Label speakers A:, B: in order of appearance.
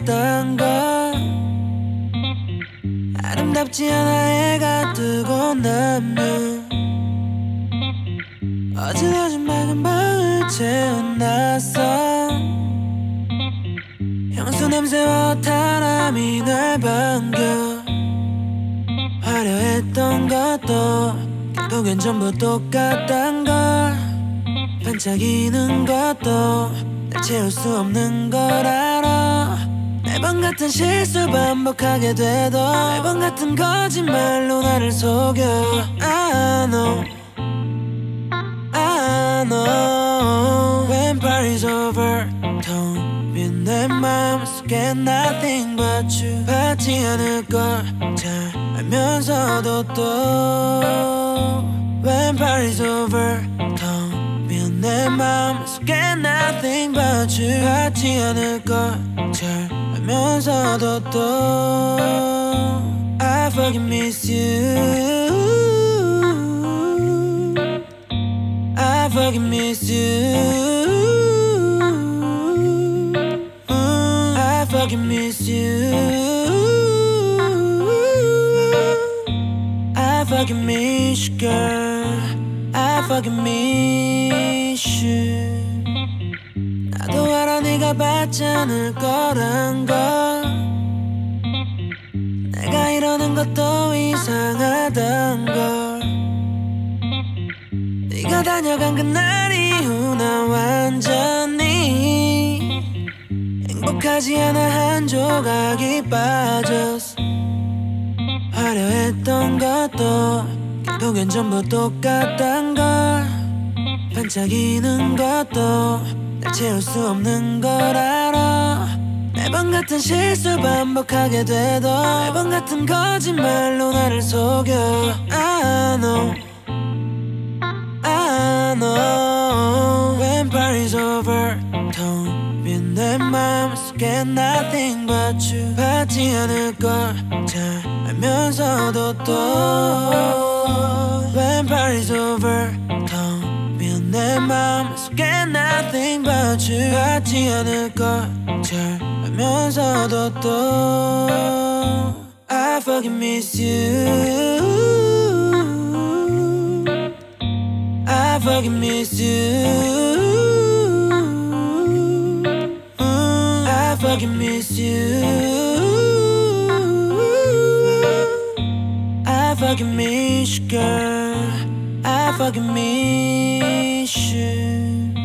A: 같단 걸 아름답지 않아 해가 뜨고 나면 어지러진 맑은 방을 채운 낯선 향수 냄새와 바람이 날 반겨 화려했던 것도 결국엔 전부 똑같단 걸 반짝이는 것도 날 채울 수 없는 걸 알아 매번 같은 실수 반복하게 돼도 매번 같은 거짓말로 나를 속여 I know I know When party's over 텅 빈 내 마음속에 nothing but you 받지 않을 걸 잘 알면서도 또 When party's over 텅 빈 내 마음속에 nothing but you 받지 않을 걸 잘 알면서도 또 I fucking miss you I fucking miss you I fucking miss you I fucking miss you girl I fucking miss you 나도 알아 네가 받지 않을 거란 걸 내가 이러는 것도 이상하단 걸 네가 다녀간 그날 이후 나 완전히 행복하지 않아 한 조각이 빠졌어 화려했던 것도 결국엔 전부 똑같단 걸 반짝이는 것도 날 채울 수 없는 걸 알아 매번 같은 실수 반복하게 돼도 매번 같은 거짓말로 나를 속여 I know I know When party's over 텅 빈 내 마음속에 nothing but you 받지 않을 걸 잘 알면서도 또 When party's over 텅 빈 내 마음속에 nothing but you 받지 않을 걸 잘 알면서도 또 I fucking miss you I fucking miss you I fucking miss you I fucking miss you girl I fucking miss you